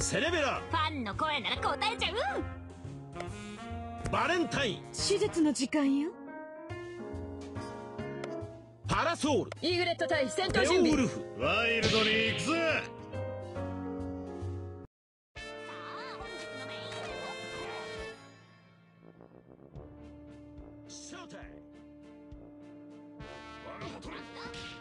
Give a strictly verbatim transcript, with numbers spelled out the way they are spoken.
セレベラ、 ファンの声なら答えちゃう。 バレンタイン、 手術の時間よ。 パラソール、 イーグレット対戦闘ベオ準備。 ウルフ、 ワイルドに行くぜ。 さあ本日のメインよ。 ショータイム。 我が取る。